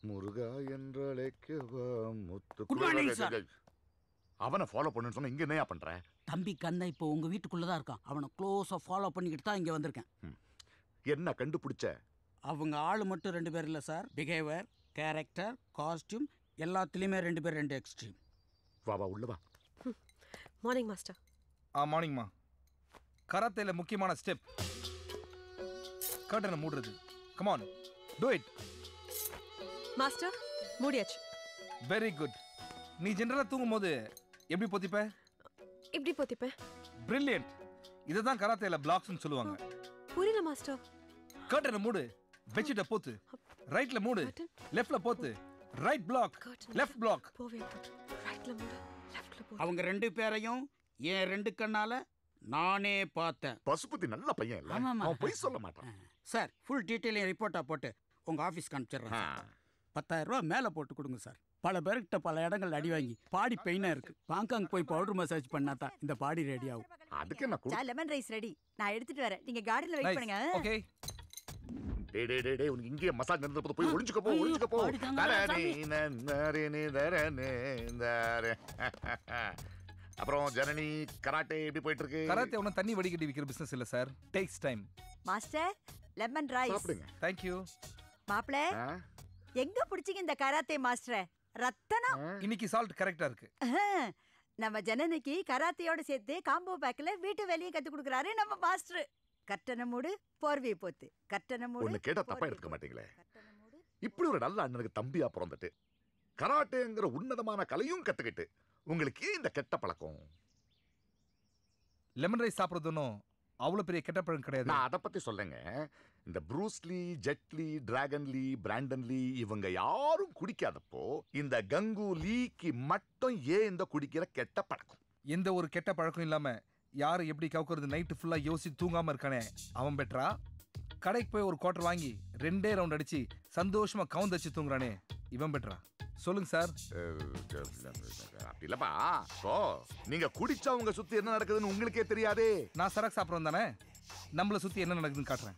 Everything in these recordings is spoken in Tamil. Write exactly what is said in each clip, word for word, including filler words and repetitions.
முருகா என்றழைக்கவா முத்து. Good morning sir. அவனை ஃபாலோ பண்ணுன்னு சொன்னா இங்க என்னையா பண்ற? தம்பி கண்ணா இப்போ உங்க வீட்டுக்குள்ளதான் இருக்கான். அவனை க்ளோஸா ஃபாலோ பண்ணிக்கிட்டு தான் இங்க வந்திருக்கேன். என்ன கண்டுபிடிச்ச? அவங்க ஆள் மட்டும் ரெண்டு பேர் இல்லை சார். பிஹேவியர், கேரக்டர், காஸ்டியூம் எல்லாத்துலேயுமே ரெண்டு பேர் ரெண்டு எக்ஸ்ட்ரீம். வா வா உள்ள வா. Morning master. ஆ மார்னிங்மா. கராத்தேல முக்கியமான ஸ்டெப் கர்டனை மூடுறது. Come on do it. Master மூடியாச்சு. Very good. நீ ஜெனரலா தூங்கும்போது எப்படி பொத்திப்ப? இப்படி பொத்திப்பேன். பிரில்லியன்ட். இதை தான் கராத்தேல பிளாக்ஸ்னு சொல்லுவாங்க. புரியல மாஸ்டர். கர்டனை மூடு. பெட்ஷீட்டை போத்து. ரைட்ல மூடு. லெஃப்ட்ல போத்து. Right block left block. போவே ரைட்ல மூடு லெஃப்ட்ல போடு. அவங்க ரெண்டு பேரையும் என் ரெண்டு கண்ணால நானே பார்த்தேன். பசுபதி நல்ல பையன் இல்ல? அவன் பொய் சொல்ல மாட்டான். சார் ஃபுல் டீட்டெயிலையும் ரிப்போர்ட்டா போட்டு உங்க ஆஃபீஸ்க்கு அனுப்பிச்சிடுறேன். பத்தாயிரம் ரூபா மேலே போட்டு கொடுங்க சார். பல பேர்கிட்ட பல இடங்கள் அடி வாங்கி பாடி பெயினா இருக்கு. பாங்காங் போய் பவுடர் மசாஜ் பண்ணா தான் இந்த பாடி ரெடி ஆகும். அதுக்கு என்ன லெமன் ரைஸ் ரெடி. நான் எடுத்துட்டு வரேன். நீங்க கார்டன்ல வெயிட் பண்ணுங்க. ஓகே. டேய் டேய் டேய் உனக்கு இங்கே மசாஜ் நடந்துறது போய் ஒளிஞ்சுக்க போ ஒளிஞ்சுக்க போ. அப்புறம் ஜனனி கராட்டே எப்படி போயிட்டு இருக்கு? கராத்தே ஒன்றும் தண்ணி வடிகட்டி விற்கிற பிசினஸ் இல்ல sir. Takes time. Master lemon rice சாப்பிடுங்க. Thank you. மாப்ள எங்க பிடிச்சீங்க இந்த கராத்தே மாஸ்டர்? ரத்தனம். இன்னைக்கு சால்ட் கரெக்டா இருக்கு. நம்ம ஜனனிக்கு கராத்தையோட சேர்த்து காம்போ பேக்ல வீட்டு வேலையை கத்து கொடுக்கறாரு நம்ம மாஸ்டர். கட்டண மூடு போர்வை போத்து. கட்டண மூடு. ஒன்னு கேட்டா தப்பா எடுத்துக்க மாட்டீங்களே. இப்படி ஒரு நல்ல அண்ணனுக்கு தம்பியா பிறந்துட்டு கராட்டேங்கிற உன்னதமான கலையும் கத்துக்கிட்டு உங்களுக்கு இந்த கெட்ட பழக்கம்? லெமன் ரைஸ் சாப்பிடுறதும் அவ்வளவு பெரிய கெட்ட பழக்கம் கிடையாது. நான் அதை பத்தி சொல்லுங்க. இந்த ப்ரூஸ்லி, ஜெட்லி, டிராகன்லி, பிராண்டன்லி இவங்க யாரும் குடிக்காதப்போ இந்த கங்குலிக்கு மட்டும் ஏன் இந்த குடிக்கிற கெட்ட பழக்கம்? எந்த ஒரு கெட்ட பழக்கம் இல்லாம யாரு எப்படி கவுக்குறது நைட்டு ஃபுல்லா யோசிச்சு தூங்காம இருக்கானே அவன் பெட்ரா? கடைக்கு போய் ஒரு குவார்டர் வாங்கி ரெண்டே ரவுண்ட் அடிச்சு சந்தோஷமா கவுந்து வச்சு தூங்குறானே இவன் பெட்ரா? சொல்லுங்க சார். அப்படி இல்லப்பா. ஓ நீங்க குடிச்சவங்க சுத்தி என்ன நடக்குதுன்னு உங்களுக்கே தெரியாதே. நான் சரக்கு சாப்பிட்றோம் தானே, நம்மள சுத்தி என்ன நடக்குதுன்னு காட்டுறேன்.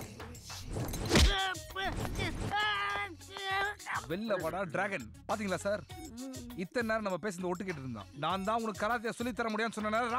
வெள்ள வாடா டிராகன். பாத்தீங்களா சார், இத்தனை நேரம் நம்ம பேசுறது ஒட்டுக்கிட்டு இருந்தோம். நான் தான் உனக்கு கராத்தே சொல்லி தர முடியும்னு சொன்ன.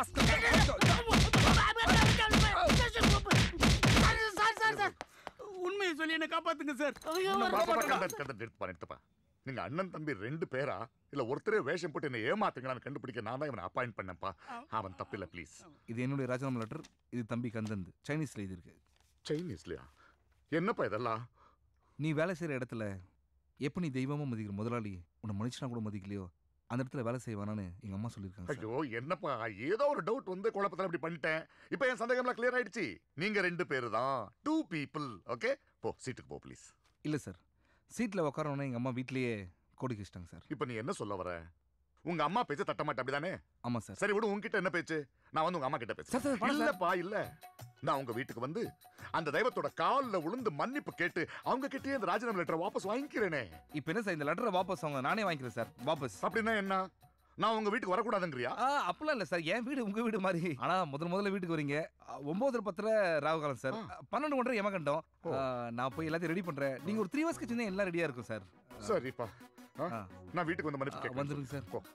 உண்மையை சொல்லி என்ன காப்பாத்துங்க சார். எடுத்துப்பா. நீங்க அண்ணன் தம்பி ரெண்டு பேரா இல்ல ஒருத்தரே வேஷம் போட்டு என்ன ஏமாத்துங்களான்னு கண்டுபிடிக்க நான் தான் இவனை அப்பாயிண்ட் பண்ணப்பா. அவன் தப்பில்ல ப்ளீஸ். இது என்னுடைய ராஜினாமா லெட்டர். இது தம்பி கந்தந்து சைனீஸ்ல எழுதி இருக்கு. சைனீஸ்லயா? என்னப்பா இதெல்லாம்? நீ வேலை செய்யற இடத்துல எப்ப நீ தெய்வமா மதிக்கிற முதலாளி உன்னை மனுஷனா கூட மதிக்கலையோ அந்த இடத்துல வேலை செய்வானான்னு எங்க அம்மா சொல்லியிருக்காங்க. ஐயோ என்னப்பா, ஏதோ ஒரு டவுட் வந்து குழப்பத்தில் அப்படி பண்ணிட்டேன். இப்போ என் சந்தேகம்லாம் கிளியர் ஆயிடுச்சு. நீங்க ரெண்டு பேரு தான், டூ பீப்புள். ஓகே போ, சீட்டுக்கு போ ப்ளீஸ். இல்ல சார், சீட்ல உட்காரணும்னா எங்க அம்மா வீட்லயே கோடி வச்சிட்டாங்க சார். இப்போ நீ என்ன சொல்ல வர? உங்க அம்மா பேச்சு தட்ட மாட்டே அப்படிதானே? ஆமா சார். சரி விடு, உங்ககிட்ட என்ன பேச்சு? நான் வந்து உங்க அம்மா கிட்ட பேசுறேன். இல்லப்பா இல்ல, நான் உங்க வீட்டுக்கு வந்து அந்த தெய்வத்தோட காலில் விழுந்து மன்னிப்பு கேட்டு அவங்க கிட்டே இந்த ராஜினாமா லெட்டரை வாபஸ் வாங்கிக்கிறேனே. இப்போ என்ன சார், இந்த லெட்டரை வாபஸ் வாங்க நானே வாங்கிக்கிறேன் சார். வாபஸ் அப்படின்னா என்ன? நான் உங்க வீட்டுக்கு வரக்கூடாதுங்கறியா? அப்பெல்லாம் இல்ல சார், என் வீடு உங்க வீடு மாதிரி. ஆனா முதல் முதல்ல வீட்டுக்கு வரீங்க. ஒன்பது பத்துல ராகுகாலம் சார், பன்னெண்டு ஒன்றரை எமகண்டம். நான் போய் எல்லாத்தையும் ரெடி பண்றேன். நீங்க ஒரு த்ரீ ஹவர்ஸ் கழிச்சு எல்லாம் ரெடியா இருக்கும் சார். சரிப்பா, நான் வீட்டுக்கு வந்து மன்னிப்பு கேட்க வந்துருங்க சார். போ.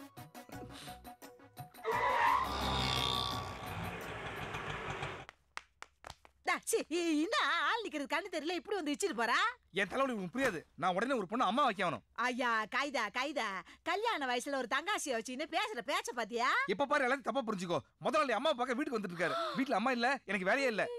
என்ன ஆள் நிக்கிறது கண்ணு தெரியல, இப்படி வந்து வச்சிட்டு போறா? என் தலைவலி உங்களுக்கு புரியாது. நான் உடனே ஒரு பொண்ணு அம்மா வைக்கணும். ஐயா கைதா கைதா, கல்யாண வயசுல ஒரு தங்காசியை வச்சுன்னு பேசுற பேச்ச பாத்தியா? இப்ப பாரு எல்லாத்தையும் தப்பா புரிஞ்சுக்கோ. முதலாளி அம்மா பார்க்க வீட்டுக்கு வந்துட்டு இருக்காரு. வீட்டுல அம்மா இல்ல, எனக்கு வேலையே இல்ல.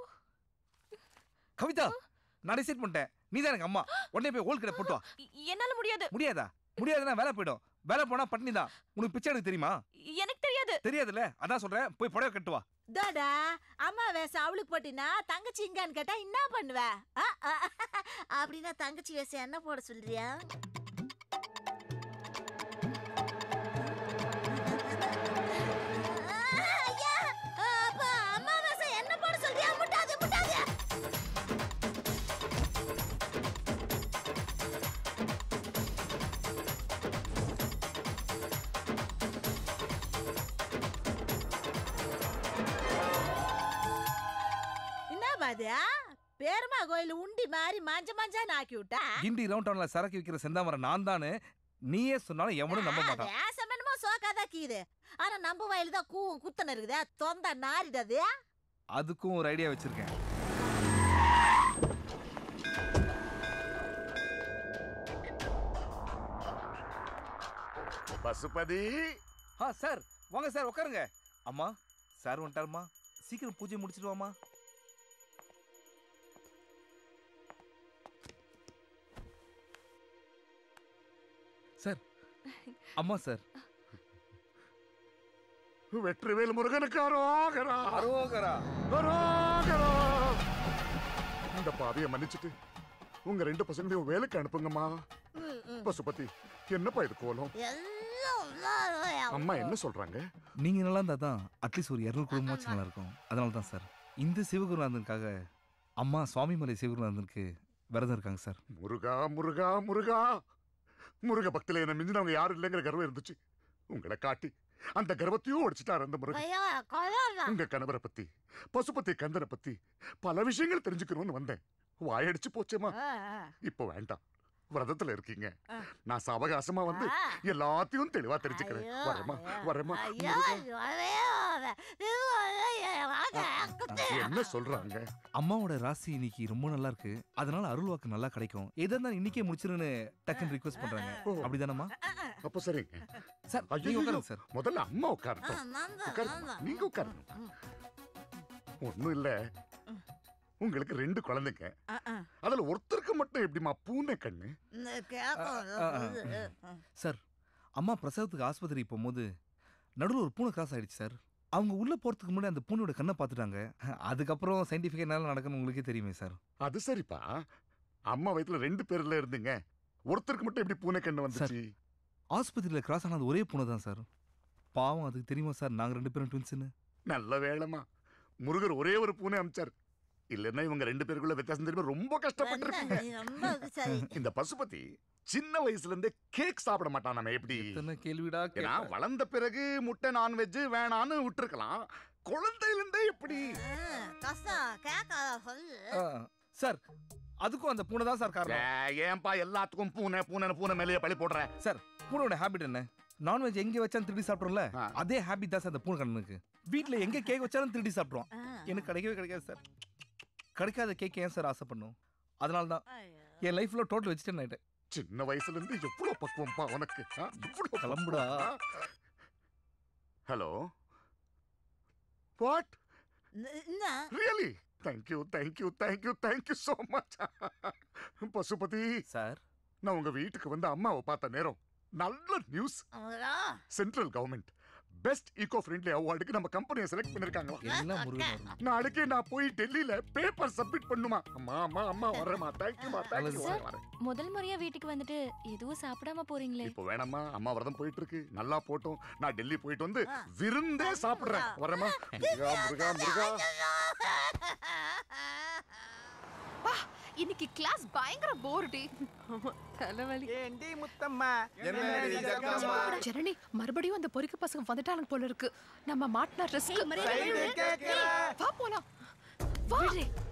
கவிதா, நான் டிசைட் பண்ணிட்டேன். நீ தான் எனக்கு அம்மா. உடனே போய் ஓல் கடை போட்டு வா. என்னால முடியாது. முடியாதா? முடியாதுன்னா வேலை போயிடும். வேலை போனா பட்னி தான். உனக்கு பிச்சை எடுக்க தெரியுமா? எனக்கு தெரியாது. தெரியாதுல்ல, அதான் சொல்றேன். போய் புடவை கட்டு வா. தாடா, அம்மா வேஷம் அவளுக்கு போட்டினா தங்கச்சி இங்கான்னு கேட்டா என்ன பண்ணுவ? அப்படின்னா தங்கச்சி வேஷம் என்ன போட சொல்றியா? அம்மா வேஷம் என்ன போட சொல்றியா? முட்டாது முட்டாது. பேருமா கோயில் உண்டு கிண்டி மாதிரி மஞ்ச மஞ்சா ஆக்கி விட்டா கிண்டி ரவுண்ட் டவுன்ல சரக்கு விக்கிற செந்தாமரை நான் தானே நீயே சொன்னாலும் எவனும் நம்ப மாட்டான். வேஷம் என்னமோ சோக்காதா கீது ஆனா நம்ம வயலு தான் கூவும் குத்தன இருக்குதே தொந்த நாரிடது. அதுக்கும் ஒரு ஐடியா வச்சிருக்கேன். பசுபதி. ஆ சார் வாங்க சார் உட்காருங்க. அம்மா சார் வந்துட்டாருமா, சீக்கிரம் பூஜை முடிச்சிட்டு வாமா. சார் அம்மா சார். வெற்றிவேல் முருகனுக்கு அரோகரா அரோகரா அரோகரா. இந்த பாவியை மன்னிச்சுட்டு உங்க ரெண்டு பசங்களையும் வேலைக்கு அனுப்புங்கம்மா. பசுபதி என்னப்பா இது கோலம்? அம்மா என்ன சொல்றாங்க? நீங்க நல்லா இருந்தா தான் அட்லீஸ்ட் ஒரு இருநூறு குடும்பமாச்சும் நல்லா இருக்கும். அதனால தான் சார் இந்த சிவகுருநாதனுக்காக அம்மா சுவாமிமலை சிவகுருநாதனுக்கு விரதம் இருக்காங்க சார். முருகா முருகா முருகா. முருக பக்தியில என்ன மிஞ்சினவங்க யாரும் இல்லைங்கிற கர்வம் இருந்துச்சு. உங்களை காட்டி அந்த கர்வத்தையும் உடைச்சிட்டாரு அந்த முருகன். உங்க கணவரை பத்தி பசுபதி கந்தனை பத்தி பல விஷயங்கள் தெரிஞ்சுக்கணும்னு வந்தேன். வாயடிச்சு போச்சேமா. இப்போ வேண்டாம், விரதத்துல இருக்கீங்க. நான் சாவகாசமா வந்து எல்லாத்தையும் தெளிவா தெரிஞ்சுக்கிறேன். வரமா வரமா. என்ன சொல்றாங்க? அம்மாவோட ராசி இன்னைக்கு ரொம்ப நல்லா இருக்கு, அதனால அருள் வாக்கு நல்லா கிடைக்கும். எதா இருந்தாலும் இன்னைக்கே முடிச்சிருன்னு டக்குன்னு ரிக்வெஸ்ட் பண்றாங்க. அப்படிதானம்மா? அப்ப சரிங்க சார். ஐயோ, உட்காருங்க சார். முதல்ல அம்மா உட்காரட்டும். உட்காருங்க, நீங்க உட்காருங்க. ஒண்ணும் இல்ல, உங்களுக்கு ரெண்டு குழந்தைங்க. அதுல ஒருத்தருக்கு மட்டும் எப்படிமா பூனை கண்ணு? சார் அம்மா பிரசவத்துக்கு ஆஸ்பத்திரி போகும்போது நடுவில் ஒரு பூனை கிராஸ் ஆயிடுச்சு சார். அவங்க உள்ள போறதுக்கு முன்னாடி அந்த பூனையோட கண்ணை பார்த்துட்டாங்க. அதுக்கப்புறம் சயின்டிஃபிக்கா என்ன நடக்குன்னு உங்களுக்கே தெரியுமே சார். அது சரிப்பா, அம்மா வயித்துல ரெண்டு பேர்ல இருந்தீங்க, ஒருத்தருக்கு மட்டும் எப்படி பூனை கண்ணு வந்துச்சு? ஆஸ்பத்திரியில கிராஸ் ஆனது ஒரே பூனை தான் சார். பாவம் அதுக்கு தெரியுமா சார் நாங்க ரெண்டு பேரும் ட்வின்ஸ்னு? நல்ல வேளைமா முருகர் ஒரே ஒரு பூனை அமிச்சார். இல்லன்னா இவங்க ரெண்டு பேருக்குள்ள வித்தியாசம் தெரியுமா ரொம்ப கஷ்டப்பட்டிருக்கீங்க. இந்த பசுபதி சின்ன வயசுல இருந்தே கேக் சாப்பிட மாட்டான். நம்ம எப்படி கேள்விடா? ஏன்னா வளர்ந்த பிறகு முட்டை நான்வெஜ் வேணான்னு விட்டுருக்கலாம். குழந்தையில இருந்தே எப்படி? சார் அதுக்கும் அந்த பூனை தான் சார் காரணம். ஏன்பா எல்லாத்துக்கும் பூனை பூனை பூனை மேலேயே பழி போடுற? சார் பூனோட ஹேபிட் என்ன? நான்வெஜ் எங்க வச்சாலும் திருடி சாப்பிடுறோம்ல, அதே ஹேபிட் தான் சார் அந்த பூனை கண்ணுக்கு. வீட்டுல எங்க கேக் வச்சாலும் திருடி சாப்பிடுவோம். எனக்கு கிடைக்கவே கிடைக்காது சார். கிடைக்காத கேக் ஏன் சார் ஆசை பண்ணும்? அதனால தான் என் லைஃப்ல டோட்டல் வெஜிடேரியன் ஆயிட்டேன். சின்ன வயசுல இருந்து எவ்வளவு பக்குவம்பா உனக்கு. கிளம்புடா. Hello, what really? Thank you thank you thank you thank you so much. Pasupathi sir, நான் உங்க வீட்டுக்கு வந்து அம்மாவை பார்த்த நேரம் நல்ல news. Central government best eco friendly அவார்டுக்கு நம்ம கம்பெனியை செலக்ட் பண்ணிருக்காங்க. நாளைக்கு நான் போய் டெல்லியில பேப்பர் சப்மிட் பண்ணுமா? அம்மா அம்மா அம்மா வரேம்மா. தேங்க்யூமா தேங்க்யூ. முதல் முறையா வீட்டுக்கு வந்துட்டு எதுவும் சாப்பிடாம போறீங்களே? இப்போ வேணாம்மா, அம்மா விரதம் போயிட்டு இருக்கு. நல்லா போட்டோம். நான் டெல்லி போயிட்டு வந்து விருந்தே சாப்பிடுறேன். வரேம்மா. முருகா முருகா முருகா. இன்னைக்கு கிளாஸ் பயங்கர போர்டி. தலைவலி. ஏண்டி முத்தம்மா, என்னடி ஜக்கம்மா? ஜெரணி மறுபடியும் அந்த பொறுக்கு பசங்க வந்துட்டாங்க போல இருக்கு. நம்ம மாட்னா ரிஸ்க். சைடு கேக்கற. வா போலாம். வா.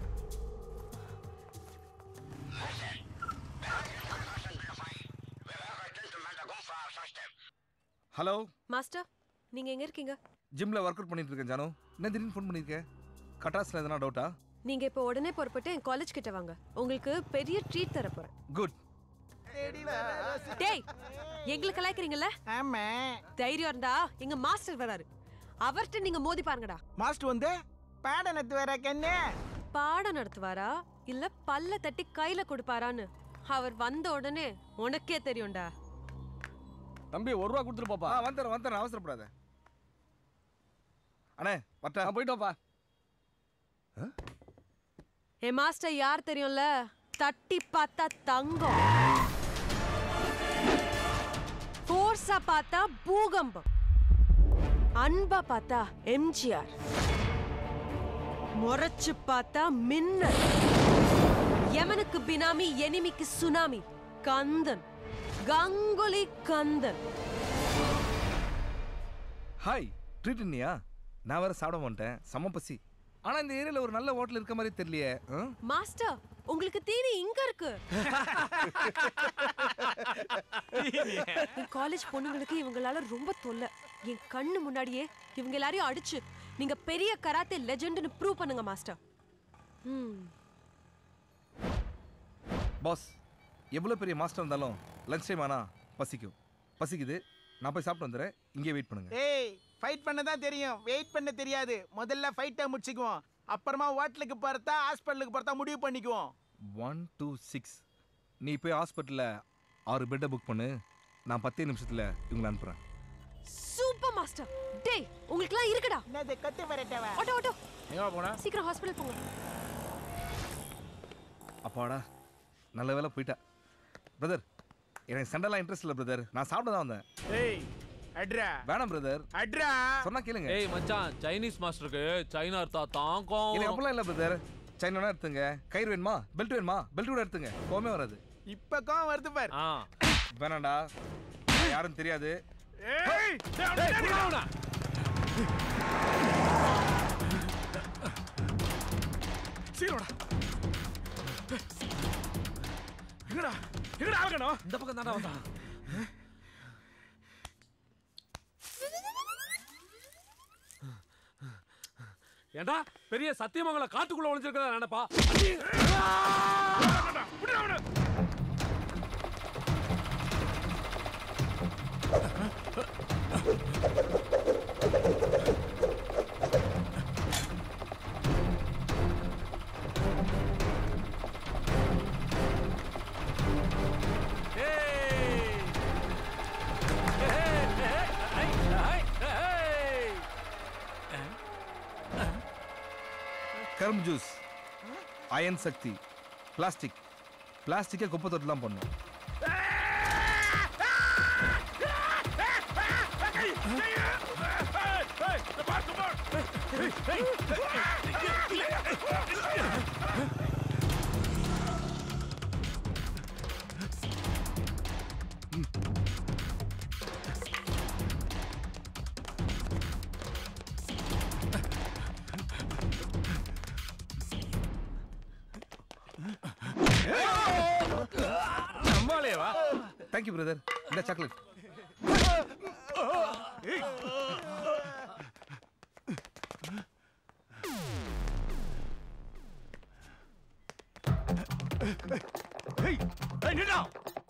ஹலோ மாஸ்டர், நீங்க எங்க இருக்கீங்க? ஜிம்ல ஒர்க் அவுட் பண்ணிட்டு இருக்கேன் ஜானு. என்ன திடீர்னு ஃபோன் பண்ணிருக்க? கட்டாஸ்ல எதனா டவுட்டா? நீங்க இப்போ உடனே புறப்பட்டு என் காலேஜ் கிட்ட வாங்க. உங்களுக்கு பெரிய ட்ரீட் தர போறேன். குட். டேய், எங்களுக்கு கலாய்க்கிறீங்கல்ல? ஆமா. தைரியம் இருந்தா எங்க மாஸ்டர் வராரு, அவர்ட்ட நீங்க மோதி பாருங்கடா. மாஸ்டர் வந்து பாடம் நடத்துவாரா கண்ணே? பாடம் நடத்துவாரா இல்ல பல்ல தட்டி கையில கொடுப்பாரான்னு அவர் வந்த உடனே உனக்கே தெரியும்டா. தம்பி ஒரு ரூபா கொடுத்துட்டு போப்பா. வந்துடுறேன் வந்துடுறேன், அவசரப்படாத. அண்ணே வட்டா போயிட்டோப்பா. என் மாஸ்டர் யார் தெரியும்ல? தட்டி பார்த்தா தங்கம், ஃபோர்ஸா பார்த்தா பூகம்பம், அன்பா பார்த்தா எம்ஜிஆர், முறைச்சு பார்த்தா மின்னல், யமனுக்கு பினாமி எனிமிக்கு tsunami, Kandhan, Ganguly Kandhan. Hi, treat இல்லையா? நான் வேற சாப்பிட மாட்டேன், செம பசி. ஆனா இந்த ஏரியால ஒரு நல்ல ஹோட்டல் இருக்க மாதிரி தெரியலையே. மாஸ்டர், உங்களுக்கு தீனி இங்க இருக்கு. காலேஜ் பொண்ணுங்களுக்கு இவங்களால ரொம்ப தொல்லை. என் கண்ணு முன்னாடியே இவங்க எல்லாரையும் அடிச்சு நீங்க பெரிய கராத்தே லெஜெண்ட்னு ப்ரூவ் பண்ணுங்க மாஸ்டர். ம் பாஸ், எவ்வளவு பெரிய மாஸ்டர் இருந்தாலும் லஞ்ச் டைம் ஆனா பசிக்கும். பசிக்குது, நான் போய் சாப்பிட்டு வந்துடுறேன். இங்கே வெயிட் பண்ணுங்க. ஏய், ஃபைட் பண்ண தான் தெரியும், வெயிட் பண்ண தெரியாது. முதல்ல ஃபைட்டை முடிச்சுக்குவோம், அப்புறமா ஹோட்டலுக்கு போறதா ஹாஸ்பிட்டலுக்கு போறதா முடிவு பண்ணிக்குவோம். ஒன் டூ சிக்ஸ் நீ போய் ஹாஸ்பிட்டலில் ஆறு பெட்டை புக் பண்ணு. நான் பத்தே நிமிஷத்தில் இவங்களை அனுப்புகிறேன். Super master. டேய், உங்களுக்குலாம் இருக்குடா. என்னது கத்து வரட்டவா? Auto auto. எங்க போனா? சீக்கிரம் ஹாஸ்பிடல் போங்க. அப்பாடா, நல்ல வேலை போயிட்டா. பிரதர், எனக்கு சண்டைலாம் இன்ட்ரெஸ்ட் இல்லை பிரதர். நான் சாப்பிட தான் வந்தேன். ஏய், அட்ரா. வேணாம் பிரதர். அட்ரா. சொன்னா கேளுங்க. ஏய் மச்சான், சைனீஸ் மாஸ்டருக்கு சைனா அர்த்தா தாங்கும். எனக்கு அப்பலாம் இல்லை பிரதர். சைனா எடுத்துங்க. கயிறு வேணுமா? பெல்ட் வேணுமா? பெல்ட் கூட எடுத்துங்க. கோமே வராது. இப்ப கோவம் வருது பார். ஆ வேணாண்டா, யாரும் தெரியாது. ஏய், புடிடா. சீரோடா. எங்கடா? எங்கடா ஆகணும்? இந்த பக்கம் தான வந்தா. ஏண்டா பெரிய சத்தியமங்கல காட்டுக்குள்ள ஒளிஞ்சிருக்கதா நினைப்பா. புடிடா அவன. கரும் ஜூஸ், அயன் சக்தி, பிளாஸ்டிக். பிளாஸ்டிக்கை குப்பை தொட்டுலாம் பண்ணும். Thank you brother. இந்த சாக்லேட். ஏய், ஏய் நிடா.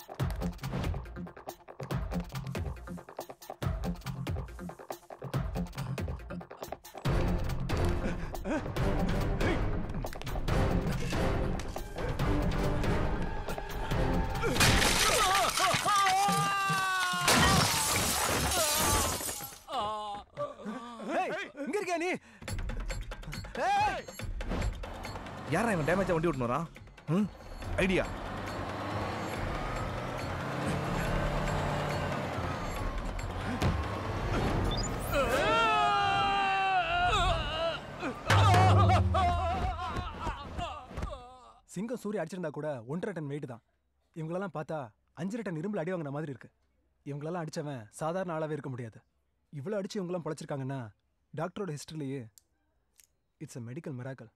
இங்க இருக்கியா நீ? யாரா இவன் டேமேஜா வண்டி ஓட்டுனு வரான்? ம், ஐடியா. சிங்கம் சூரிய அடிச்சிருந்தா கூட ஒன்றரை டன் வெயிட் தான். இவங்களெல்லாம் பார்த்தா அஞ்சரை டன் இரும்புல அடி வாங்கின மாதிரி இருக்கு. இவங்களெல்லாம் அடிச்சவன் சாதாரண ஆளாவே இருக்க முடியாது. இவ்வளோ அடிச்சு இவங்கெல்லாம் பொழைச்சிருக்காங்கன்னா டாக்டரோட ஹிஸ்டரியிலேயே இட்ஸ் அ மெடிக்கல் மிராக்கல்.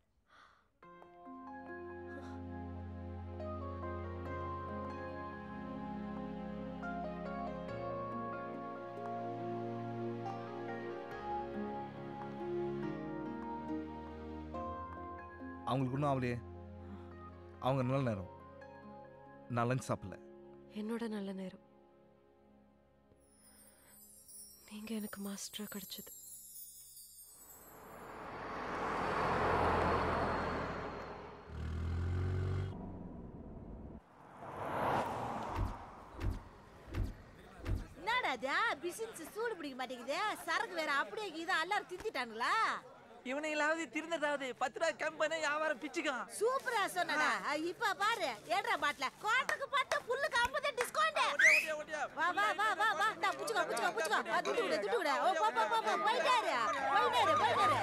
அவங்களுக்கு ஒன்றும் ஆகலையே. அவங்க நல்ல நேரம். நான் லஞ்ச் சாப்பிடல. என்னோட நல்ல நேரம். நீங்க எனக்கு மாஸ்டரா கிடைச்சது. என்னடா பிசினஸ் சூடு பிடிக்க மாட்டேங்குது. சரக்கு வேற அப்படியே இது எல்லாரும் திந்திட்டானுங்களா? இவனைகளாவது திருந்ததாவது பத்து ரூபாய் கம்பெனி வியாபாரம் பிச்சுக்கா. சூப்பரா சொன்னடா. இப்ப பாரு ஏடா பாட்ல கோட்டுக்கு பத்து புல்லுக்கு ஐம்பது டிஸ்கவுண்ட். வா வா வா வா வா டா புச்சுக்கோ புச்சுக்கோ புச்சுக்கோ. துட்டு விடு துட்டு விடு. ஓ போ போ போ போய்டாரு போய்டாரு போய்டாரு.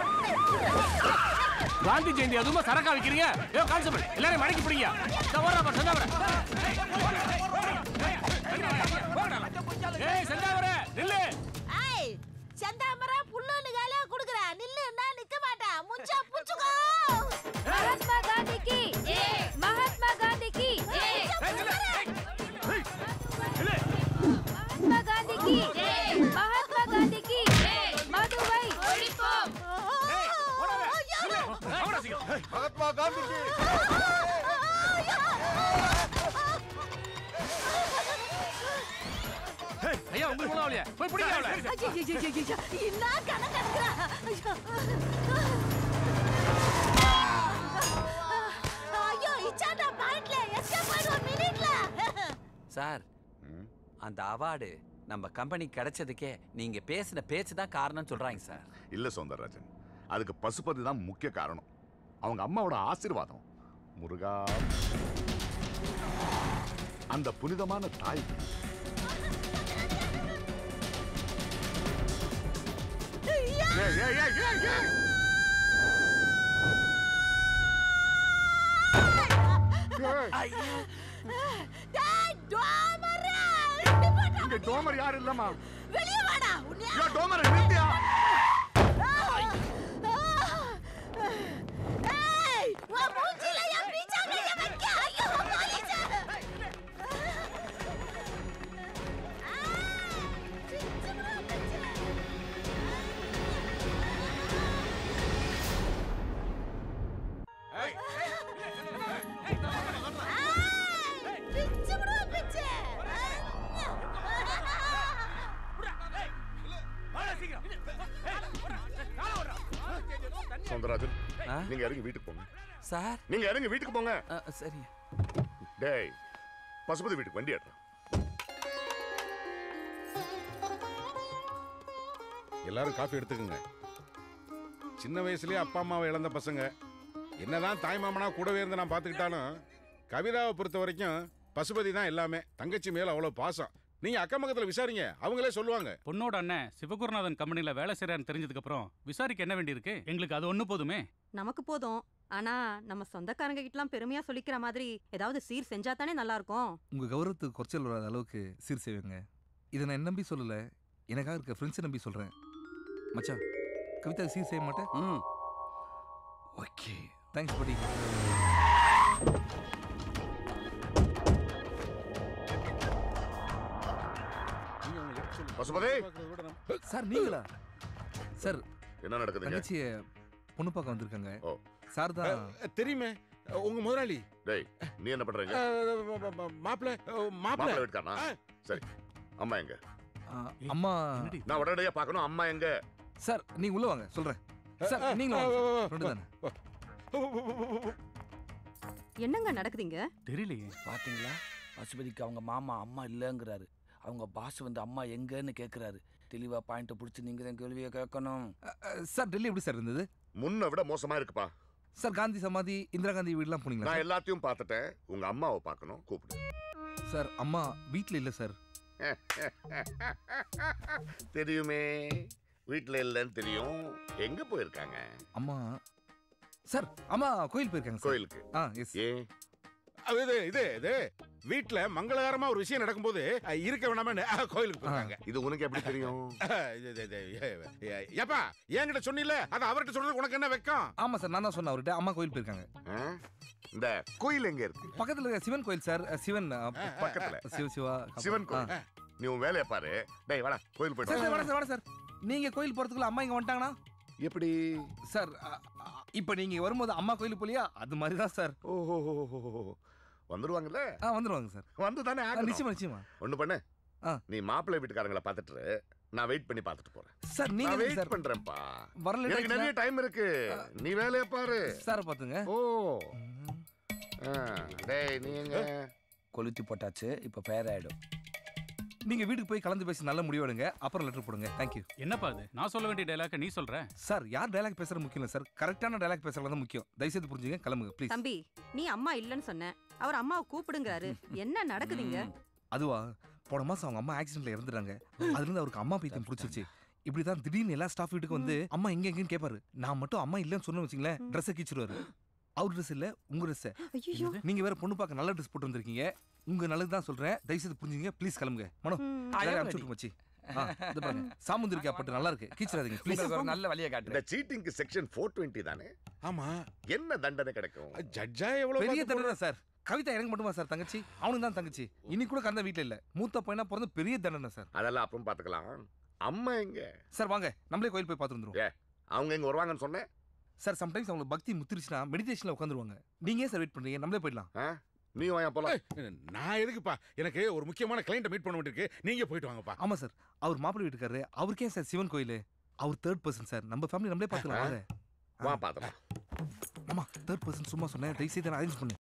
காந்தி ஜெயந்தி அதுமா சரக்கா விக்கிறீங்க? ஏ கான்ஸ்டபிள் எல்லாரும் மடக்கி பிடிங்க. சவரா சந்தாவர. ஏய் சந்தாவர நில்லு. ஏய் சந்தாவர புல்லுன்னு காலே குடுக்குற. நில்லுன்னா நிக்க மாட்டா. முச்சா புச்சுக்கோ. மகாத்மா காந்தி கி ஜெய். மூணாவளியா போய் பிடிங்க அவளை. என்ன கணக்கா ஐயோ இச்சாடா பாயிண்ட்ல எஸ்கேப் ஆயிடு ஒரு மினிட்ல. சார் அந்த அவார்டு நம்ம கம்பெனி கிடைச்சதுக்கே நீங்க பேசின பேச்சு தான் காரணம் சொல்றாங்க சார். இல்ல சௌந்தரராஜன், அதுக்கு பசுபதி தான் முக்கிய காரணம். அவங்க அம்மாவோட ஆசீர்வாதம். முருகா, அந்த புனிதமான தாய் ஏய் ஏய் ஏய் ஏய் ஏய் டேய் டோமர் இங்க டோமர் யார் இல்லம்மா. வெளிய வாடா உன்னை. யா டோமர் நிறுத்தியா. ஏய் வா மூஞ்சில என் பீச்சா கைய வைக்க. ஐயோ போலீஸ். ஏய் சௌந்தரராஜன், நீங்க இறங்கி வீட்டுக்கு போங்க. சார் நீங்க இறங்கி வீட்டுக்கு போங்க. சரி. டேய் பசுபதி வீட்டுக்கு வண்டி ஏற்றா. எல்லாரும் காஃபி எடுத்துக்கங்க. சின்ன வயசுலயே அப்பா அம்மாவை இழந்த பசங்க என்னதான் தாய் மாமனா கூடவே இருந்து நான் பார்த்துக்கிட்டாலும் கவிதாவை பொறுத்த வரைக்கும் பசுபதி தான் எல்லாமே. தங்கச்சி மேல அவ்வளவு பாசம். நீங்க அக்கம் பக்கத்துல விசாரிங்க, அவங்களே சொல்லுவாங்க. பொண்ணோட அண்ணன் சிவகுருநாதன் கம்பெனில வேலை செய்யறான்னு தெரிஞ்சதுக்கு அப்புறம் விசாரிக்க என்ன வேண்டி இருக்கு? எங்களுக்கு அது ஒண்ணு போதுமே. நமக்கு போதும். ஆனா நம்ம சொந்தக்காரங்க கிட்டலாம் பெருமையா சொல்லிக்கிற மாதிரி ஏதாவது சீர் செஞ்சா தானே நல்லா இருக்கும். உங்க கௌரவத்துக்கு குறைச்சல் வராத அளவுக்கு சீர் செய்வேங்க. இதை நான் நம்பி சொல்லல, எனக்காக இருக்க ஃப்ரெண்ட்ஸை நம்பி சொல்றேன். மச்சான், கவிதா சீர் செய்ய மாட்டேன். ம் ஓகே, தேங்க்ஸ் படி. பசுபதி சார், நீங்களா சார்? என்ன நடக்குது? தங்கச்சிய பொண்ணு பார்க்க வந்திருக்காங்க. சார் தான் தெரியுமே, உங்க முதலாளி. டேய் நீ என்ன பண்றீங்க? மாப்பிள மாப்பிள மாப்பிள வீட்டுக்காரனா? சரி, அம்மா எங்க? அம்மா நான் உடனடியா பார்க்கணும். அம்மா எங்க? சார் நீங்க உள்ள வாங்க, சொல்றேன். சார் நீங்க என்னங்க நடக்குதுங்க? தெரியலையே. பாத்தீங்களா, பசுபதிக்கு அவங்க மாமா அம்மா இல்லங்கிறாரு. அவங்க பாஸ் வந்து அம்மா எங்கன்னு கேக்குறாரு. தெளிவா பாயிண்ட் பிடிச்சி நீங்க தான் கேள்வியை கேட்கணும். சார் டெல்லி எப்படி சார் இருந்தது? முன்ன விட மோசமா இருக்குப்பா. சார் காந்தி சமாதி, இந்திரா காந்தி வீடுலாம் போனீங்களா? நான் எல்லாத்தையும் பார்த்துட்டேன். உங்க அம்மாவை பார்க்கணும், கூப்பிடு. சார் அம்மா வீட்ல இல்ல சார். தெரியுமே, வீட்ல இல்லன்னு தெரியும். எங்க போயிருக்காங்க? அம்மா சார், அம்மா கோயில் போயிருக்காங்க. கோயிலுக்கு? ஆ எஸ். ஏ இது இது இது வீட்ல மங்களகரமா ஒரு விஷயம் நடக்கும்போது இருக்க வேணாம கோயிலுக்கு போறாங்க. இது உனக்கு எப்படி தெரியும்? ஏப்பா என்கிட்ட சொன்னில, அது அவர்கிட்ட சொல்றது உனக்கு என்ன வெக்கம்? ஆமா சார், நான் தான் சொன்னேன் அவர்கிட்ட. அம்மா கோயில் போயிருக்காங்க. இந்த கோயில் எங்க இருக்கு? பக்கத்துல இருக்க சிவன் கோயில் சார். சிவன் பக்கத்துல சிவ சிவா சிவன் கோயில். நீ உன் வேலையை பாரு. டேய் வாடா, கோயில் போயிட்டு சார். வாடா சார், வாடா சார். நீங்க கோயில் போறதுக்குள்ள அம்மா இங்க வந்துட்டாங்கன்னா எப்படி சார்? இப்ப நீங்க வரும்போது அம்மா கோயிலுக்கு போலியா, அது மாதிரி தான் சார். ஓஹோ, வந்துருவாங்கல்ல? ஆ வந்துருவாங்க சார். வந்து தானே நிச்சயமா நிச்சயமா. ஒண்ணு பண்ணு, நீ மாப்பிள்ளை வீட்டுக்காரங்களை பார்த்துட்டு நான் வெயிட் பண்ணி பார்த்துட்டு போறேன். சார் நீங்க வெயிட் பண்றேன்ப்பா. வரல, எனக்கு நிறைய டைம் இருக்கு. நீ வேலையை பாரு. சார் பாத்துங்க. ஓ டேய் நீ எங்க? கொளுத்தி போட்டாச்சு, இப்ப ஃபயர் ஆயிடும். நீங்க வீட்டுக்கு போய் கலந்து பேசி நல்ல முடிவு எடுங்க, அப்புறம் லெட்டர் போடுங்க. தேங்க்யூ. என்னப்பா அது? நான் சொல்ல வேண்டிய டயலாக் நீ சொல்ற? சார் யார் டயலாக் பேசுறது முக்கியம் இல்ல சார், கரெக்டான டயலாக் பேசுறது தான் முக்கியம். தயவுசெய்து புரிஞ்சுங்க, கிளம்புங்க ப்ளீஸ். தம்பி, நீ அம்மா இல்லன்னு சொன்ன, அவர் அம்மாவை கூப்பிடுங்கிறாரு. என்ன நடக்குதுங்க? அதுவா, போன மாசம் அவங்க அம்மா ஆக்சிடென்ட்ல இறந்துட்டாங்க. அதுல இருந்து அவருக்கு அம்மா பைத்தியம் பிடிச்சிருச்சு. இப்படிதான் திடீர்னு எல்லா ஸ்டாஃப் வீட்டுக்கு வந்து அம்மா எங்க எங்கன்னு கேட்பாரு. நான் மட்டும் அம்மா இல்லன்னு சொன்னு வச்சுங்களேன், ட்ரெஸ்ஸை கீச்சிருவாரு. அவர் ட்ரெஸ் இல்ல, உங்க ட்ரெஸ். நீங்க வேற பொண்ணு பார்க்க நல்ல ட்ரெஸ் போட்டு வந்திருக்கீங்க. உங்க நல்லது தான் சொல்றேன், தயவுசெய்து புரிஞ்சுங்க ப்ளீஸ். கிளம்புங்க மனோ. அனுப்பிச்சு மச்சி. இது பாருங்க, சாமுந்திரிக்கா பட்டு நல்லா இருக்கு, கீச்சிராதீங்க ப்ளீஸ். நல்ல வழியை காட்டு. இந்த சீட்டிங்க்கு செக்ஷன் நானூற்று இருபது தானே? ஆமா. என்ன தண்டனை கிடைக்கும்? ஜட்ஜா எவ்வளவு பெரிய தண்டனை சார். கவிதா எனக்கு மட்டுமா சார் தங்கச்சி? அவனுக்கு தான் தங்கச்சி. இன்னைக்கு கூட கந்த வீட்டுல இல்ல. மூத்த பையனா பிறந்த பெரிய தண்டனை சார். அதெல்லாம் அப்புறம் பாத்துக்கலாம். அம்மா எங்க? சார் வாங்க, நம்மளே கோயில் போய் பார்த்து வந்துருவோம். ஏ, அவங்க எங்க வருவாங்கன்னு சொன்னேன் சார். சம்டைம்ஸ் அவங்களுக்கு பக்தி முத்திருச்சுன்னா மெடிடேஷன்ல உட்காந்துருவாங்க. நீங்க சார் வெயிட் பண்றீங்க, நம்மளே போயிடலாம். நீ வாயா போலாம். நான் எதுக்குப்பா, எனக்கு ஒரு முக்கியமான கிளைண்ட்டை மீட் பண்ண வேண்டியிருக்கு, நீங்க போயிட்டு வாங்கப்பா. ஆமா சார், அவர் மாப்பிள்ளை வீட்டுக்காரரு, அவருக்கே சார் சிவன் கோயில், அவர் தேர்ட் பர்சன் சார், நம்ம ஃபேமிலி நம்மளே பார்த்துக்கலாம். வா பாத்துக்கலாம். மாமா தேர்ட் பர்சன் சும்மா சொன்னேன், தயவு செய்து அரேஞ்ச் பண்ணு.